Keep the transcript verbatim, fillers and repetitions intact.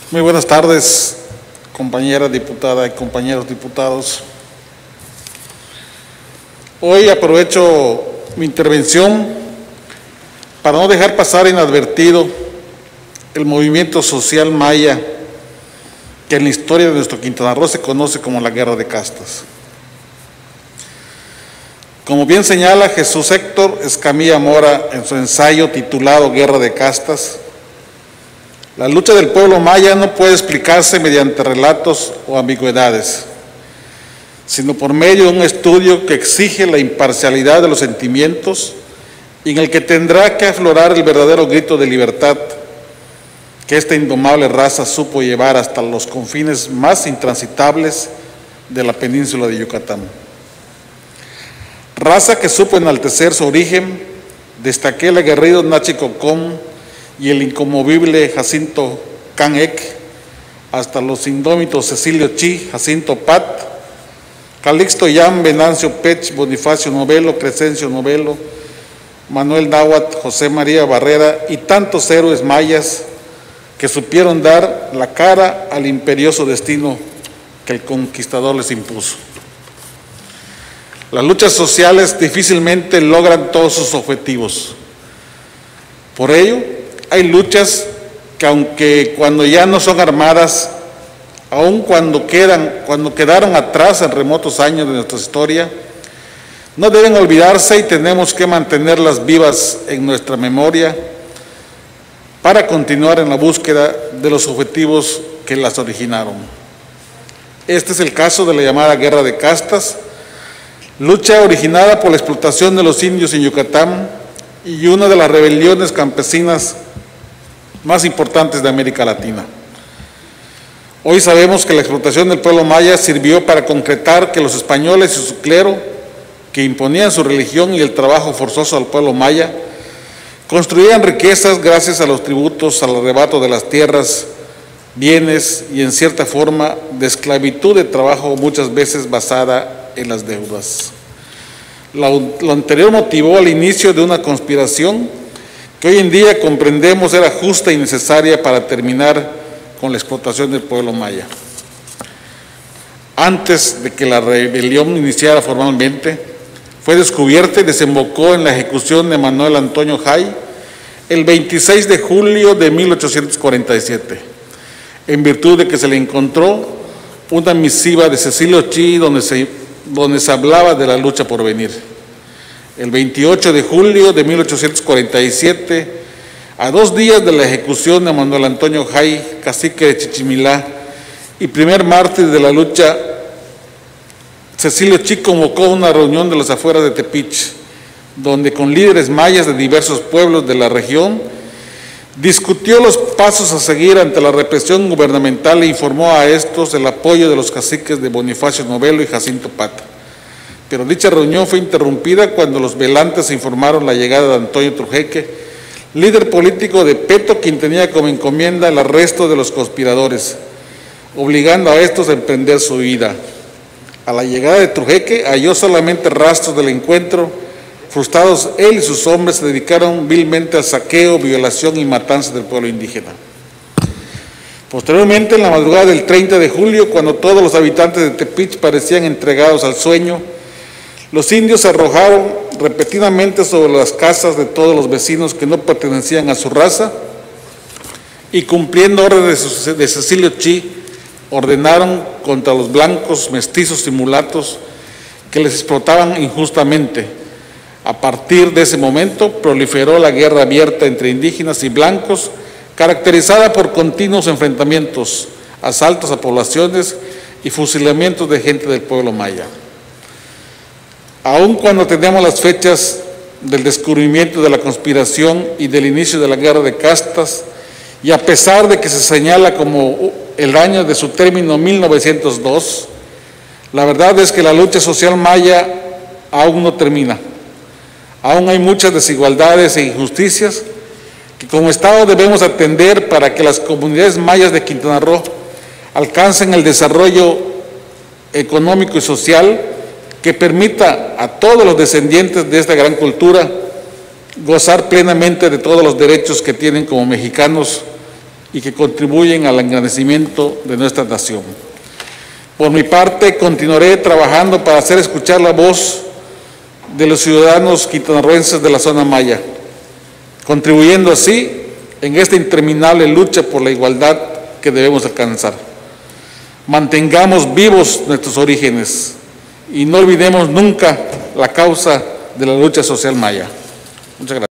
Muy buenas tardes, compañera diputada y compañeros diputados. Hoy aprovecho mi intervención para no dejar pasar inadvertido el movimiento social maya que en la historia de nuestro Quintana Roo se conoce como la Guerra de Castas. Como bien señala Jesús Héctor Escamilla Mora en su ensayo titulado Guerra de Castas, la lucha del pueblo maya no puede explicarse mediante relatos o ambigüedades, sino por medio de un estudio que exige la imparcialidad de los sentimientos y en el que tendrá que aflorar el verdadero grito de libertad que esta indomable raza supo llevar hasta los confines más intransitables de la península de Yucatán. Raza que supo enaltecer su origen, destaqué el aguerrido Nachi Cocón y el inconmovible Jacinto Canec, hasta los indómitos Cecilio Chi, Jacinto Pat, Calixto Yam, Venancio Pech, Bonifacio Novelo, Crescencio Novelo, Manuel Náhuatl, José María Barrera y tantos héroes mayas que supieron dar la cara al imperioso destino que el conquistador les impuso. Las luchas sociales difícilmente logran todos sus objetivos. Por ello, hay luchas que aunque cuando ya no son armadas, aun cuando quedan, cuando quedaron atrás en remotos años de nuestra historia, no deben olvidarse y tenemos que mantenerlas vivas en nuestra memoria para continuar en la búsqueda de los objetivos que las originaron. Este es el caso de la llamada Guerra de Castas, lucha originada por la explotación de los indios en Yucatán y una de las rebeliones campesinas más importantes de América Latina. Hoy sabemos que la explotación del pueblo maya sirvió para concretar que los españoles y su clero, que imponían su religión y el trabajo forzoso al pueblo maya, construían riquezas gracias a los tributos, al arrebato de las tierras, bienes y en cierta forma de esclavitud de trabajo muchas veces basada en las deudas. Lo, lo anterior motivó al inicio de una conspiración que hoy en día comprendemos era justa y necesaria para terminar con la explotación del pueblo maya. Antes de que la rebelión iniciara formalmente, fue descubierta y desembocó en la ejecución de Manuel Antonio Jay el veintiséis de julio de mil ochocientos cuarenta y siete, en virtud de que se le encontró una misiva de Cecilio Chi donde se, donde se hablaba de la lucha por venir. El veintiocho de julio de mil ochocientos cuarenta y siete, a dos días de la ejecución de Manuel Antonio Jay, cacique de Chichimilá y primer mártir de la lucha, Cecilio Chi convocó una reunión de las afueras de Tepich, donde con líderes mayas de diversos pueblos de la región, discutió los pasos a seguir ante la represión gubernamental e informó a estos el apoyo de los caciques de Bonifacio Novelo y Jacinto Pata. Pero dicha reunión fue interrumpida cuando los velantes informaron la llegada de Antonio Trujeque, líder político de Peto, quien tenía como encomienda el arresto de los conspiradores, obligando a estos a emprender su huida. A la llegada de Trujeque halló solamente rastros del encuentro. Frustrados, él y sus hombres se dedicaron vilmente al saqueo, violación y matanza del pueblo indígena. Posteriormente, en la madrugada del treinta de julio, cuando todos los habitantes de Tepich parecían entregados al sueño, los indios se arrojaron repetidamente sobre las casas de todos los vecinos que no pertenecían a su raza y, cumpliendo órdenes de Cecilio Chi, ordenaron contra los blancos, mestizos y mulatos que les explotaban injustamente. A partir de ese momento proliferó la guerra abierta entre indígenas y blancos, caracterizada por continuos enfrentamientos, asaltos a poblaciones y fusilamientos de gente del pueblo maya. Aun cuando tenemos las fechas del descubrimiento de la conspiración y del inicio de la Guerra de Castas, y a pesar de que se señala como el año de su término mil novecientos dos, la verdad es que la lucha social maya aún no termina. Aún hay muchas desigualdades e injusticias que como Estado debemos atender para que las comunidades mayas de Quintana Roo alcancen el desarrollo económico y social que permita a todos los descendientes de esta gran cultura gozar plenamente de todos los derechos que tienen como mexicanos y que contribuyen al engrandecimiento de nuestra nación. Por mi parte, continuaré trabajando para hacer escuchar la voz de los ciudadanos quintanarroenses de la zona maya, contribuyendo así en esta interminable lucha por la igualdad que debemos alcanzar. Mantengamos vivos nuestros orígenes y no olvidemos nunca la causa de la lucha social maya. Muchas gracias.